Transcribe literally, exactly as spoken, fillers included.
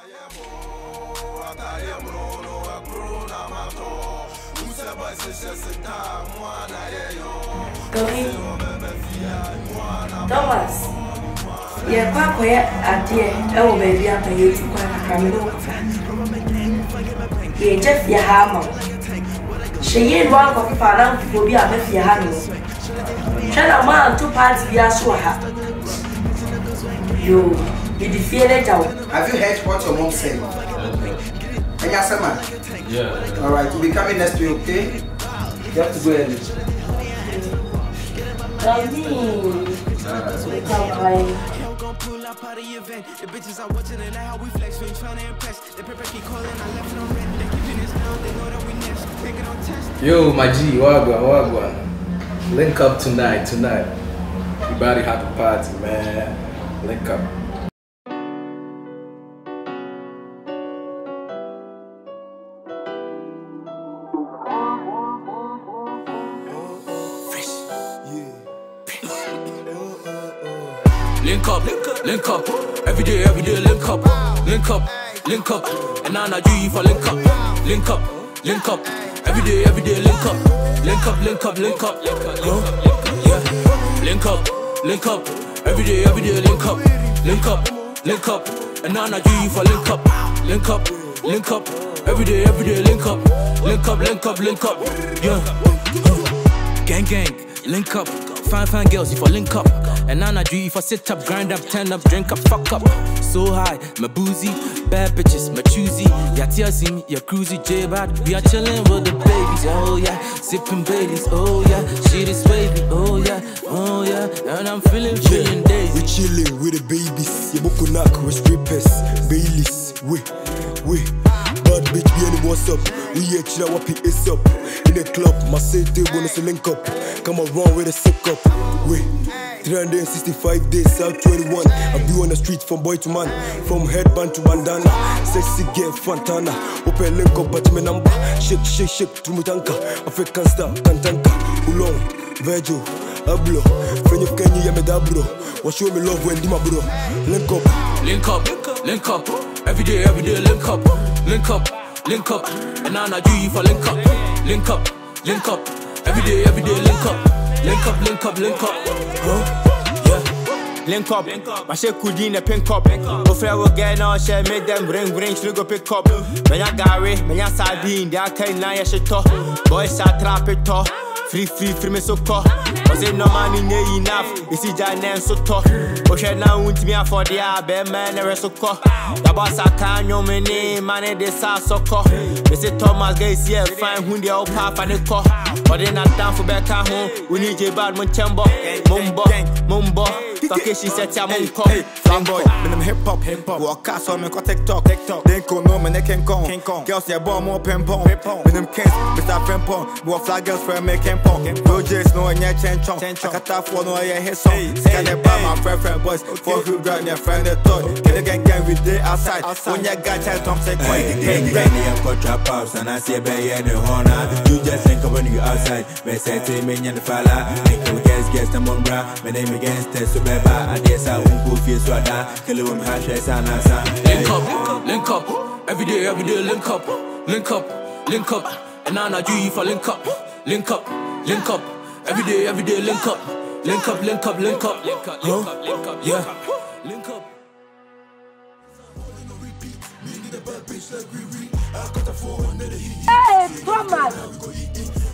Thomas, yeah, Papa, yeah, dear, oh, baby, I'm a youth, I'm yeah, Jeff, your hammer. She ain't one of Falam for be a Miffy Hammer. Shall a man two parts be a swaha? You, you defeat it out. Have you heard what your mom said? Yes, man. Yeah. All right, you'll be coming next week, okay? You have to go early. Yo, my G, wagwan, wagwan. Link up tonight, tonight. Everybody have a party, man. Link up. Link up, link up, every day, every day, link up, link up, link up, and I do you for link up, link up, link up, every day, every day, link up, link up, link up, link up, yeah, link up, link up, every day, every day, link up, link up, link up, and I do you for link up, link up, link up, every day, every day, link up, link up, link up, link up, yeah, gang, gang, link up. Fine, fine girls, if I link up. And Nana G, if I sit up, grind up, turn up, drink up, fuck up. So high, my boozy, bad bitches, my choosy. Yeah, Tia see me, yeah, cruisy, J-Bad. We are chilling with the babies, oh yeah. Sipping Baileys, oh yeah. Shit is wavy, oh yeah, oh yeah. And I'm feeling, feeling days. We chilling with the babies. Yeah, Bokunak with strippers, Baileys, we, we. Bad bitch, be any what's up. We here chill what P is up. In the club, my city wanna say link up. Come around with a sick up. Wait, three hundred sixty-five days, South twenty-one. I be on the street from boy to man, from headband to bandana. Sexy girl, Fantana. Open link up, but my number. Shake, shake, shake, to Mutanka. African star, Tantanka. Ulong, Virgil, Ablo. Friend of Kenya, Yamedabro. What show me love when my bro. Link up, link up, link up. Every day, every day, link up, link up, link up. And I do you for link up, link up, link up. Every day, every day, link up, link up, link up, link up. Huh? Yeah. Link up, my shit could in a pink up. Go fair will get on, share, make them ring, ring, she go pick up. When I Gary, when I sardine, they are telling I should talk. Boys are trap it talk. Free, free, free, me so call. Was it no money enough? Is it just name so talk? Ocean now won't me for the abe man, the rest of call. The boss I can't know my name, money they saw so call. They say Thomas Gates here, fine who they all pop and they call. But they not down for back at home. We need a bad one chamber. Mumbo, Mumbo. Takeshi said, I'm on call. Flamboy, me them hip hop, hip hop. Walk out on me, got TikTok, TikTok. They go no man, they can come. Girls, they born more ping pong. Me them kids, Mister Pimpon. Go fly girls for me, can pong. No J's, no one yet, change chong. I got that for no yeah, his song. Scan it by my friend, friend boys. For who drive their friend, they thought. Get again, gang with day outside. When you got time, Tom say, quiet. Gang, gang, they got trap house, and I say, bay and the horner. You just think of when you outside. Me say, to me, and the fella. Think of guess, guess, the mumbra. My name against test, so beba. I guess I won't go feel so that. Kill him, hash, and answer. Link up, link up. Every day, every day, link up, link up, link up. And I do you for link up, link up, link up. Every day, every day, link up, link up, link up, link up, link up, link up, link up, yeah, link up. Hey, Thomas!